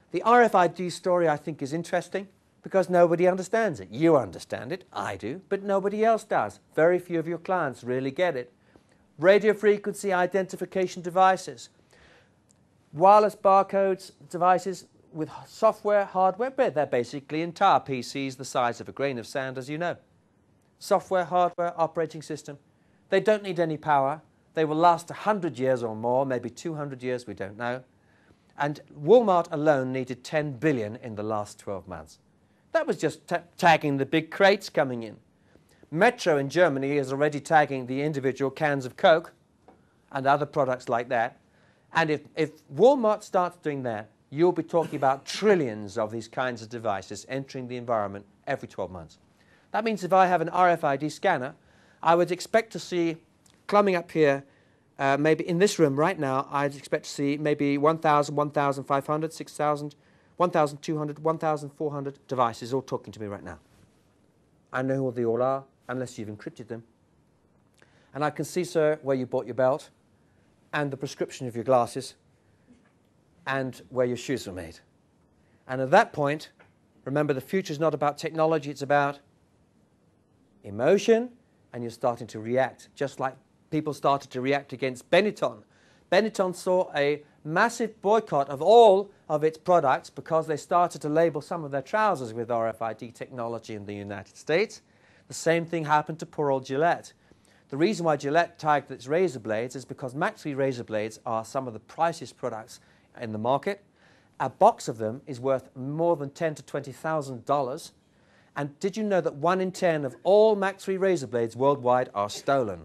The RFID story, I think, is interesting because nobody understands it. You understand it, I do, but nobody else does. Very few of your clients really get it. Radio frequency identification devices, wireless barcodes devices with software, hardware, but they're basically entire PCs the size of a grain of sand, as you know. Software, hardware, operating system. They don't need any power. They will last 100 years or more, maybe 200 years, we don't know. And Walmart alone needed 10 billion in the last 12 months. That was just tagging the big crates coming in. Metro in Germany is already tagging the individual cans of Coke and other products like that. And if Walmart starts doing that, you'll be talking about trillions of these kinds of devices entering the environment every 12 months. That means if I have an RFID scanner, I would expect to see, climbing up here, maybe in this room right now, I'd expect to see maybe 1,000, 1,500, 6,000, 1,200, 1,400 devices all talking to me right now. I know who they all are, unless you've encrypted them. And I can see, sir, where you bought your belt, and the prescription of your glasses, and where your shoes were made. And at that point, remember, the future is not about technology, it's about emotion, and you're starting to react, just like people started to react against Benetton. Benetton saw a massive boycott of all of its products because they started to label some of their trousers with RFID technology in the United States. The same thing happened to poor old Gillette. The reason why Gillette tagged its razor blades is because Maxi razor blades are some of the priciest products in the market. A box of them is worth more than $10,000 to $20,000. And did you know that 1 in 10 of all Maxi razor blades worldwide are stolen?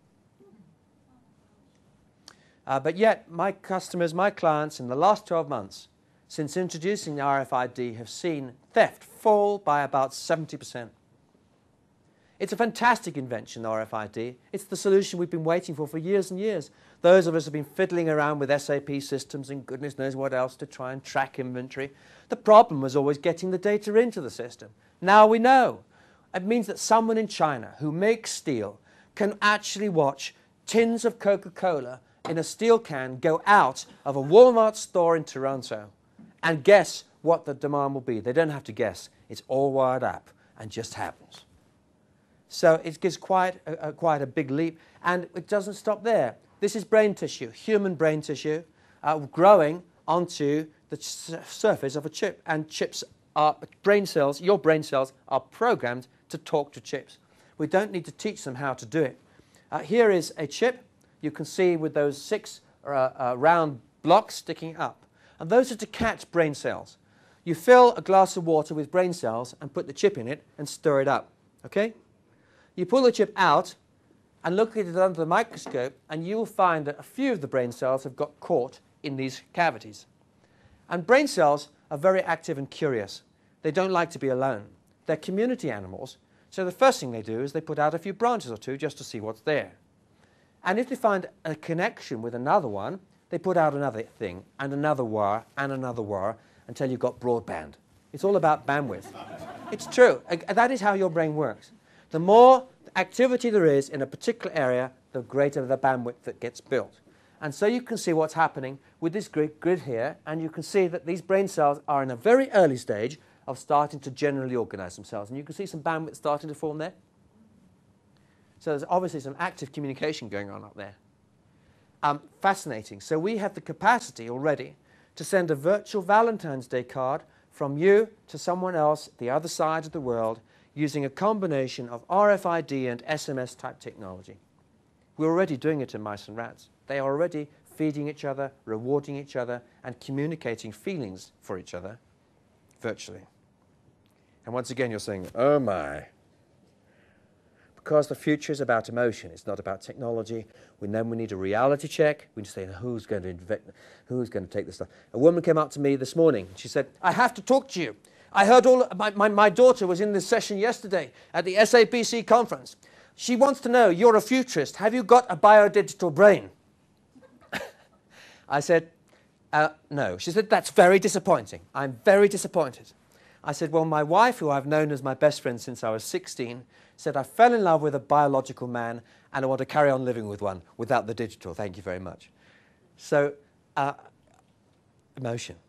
But yet, my customers, my clients, in the last 12 months, since introducing the RFID, have seen theft fall by about 70%. It's a fantastic invention, RFID. It's the solution we've been waiting for years and years. Those of us have been fiddling around with SAP systems and goodness knows what else to try and track inventory. The problem was always getting the data into the system. Now we know. It means that someone in China who makes steel can actually watch tins of Coca-Cola in a steel can go out of a Walmart store in Toronto and guess what the demand will be. They don't have to guess. It's all wired up and just happens. So it gives quite a big leap, and it doesn't stop there. This is brain tissue, human brain tissue, growing onto the surface of a chip, and chips are brain cells. Your brain cells are programmed to talk to chips. We don't need to teach them how to do it. Here is a chip. You can see with those 6 round blocks sticking up, and those are to catch brain cells. You fill a glass of water with brain cells and put the chip in it and stir it up. Okay? You pull the chip out and look at it under the microscope, and you will find that a few of the brain cells have got caught in these cavities. And brain cells are very active and curious. They don't like to be alone. They're community animals, so the first thing they do is they put out a few branches or two just to see what's there. And if they find a connection with another one, they put out another thing, and another wire, until you've got broadband. It's all about bandwidth. It's true. That is how your brain works. The more activity there is in a particular area, the greater the bandwidth that gets built. And so you can see what's happening with this grid here, and you can see that these brain cells are in a very early stage of starting to generally organize themselves. And you can see some bandwidth starting to form there. So there's obviously some active communication going on up there. Fascinating. So we have the capacity already to send a virtual Valentine's Day card from you to someone else at the other side of the world using a combination of RFID and SMS type technology. We're already doing it in mice and rats. They are already feeding each other, rewarding each other, and communicating feelings for each other virtually. And once again, you're saying, oh my. Because the future is about emotion. It's not about technology. Then we need a reality check. We need to say, who's going to take this stuff? A woman came up to me this morning. She said, I have to talk to you. I heard my daughter was in this session yesterday at the SAPC conference. She wants to know, you're a futurist. Have you got a biodigital brain? I said, no. She said, that's very disappointing. I'm very disappointed. I said, well, my wife, who I've known as my best friend since I was 16, said, I fell in love with a biological man and I want to carry on living with one without the digital. Thank you very much. So, emotion.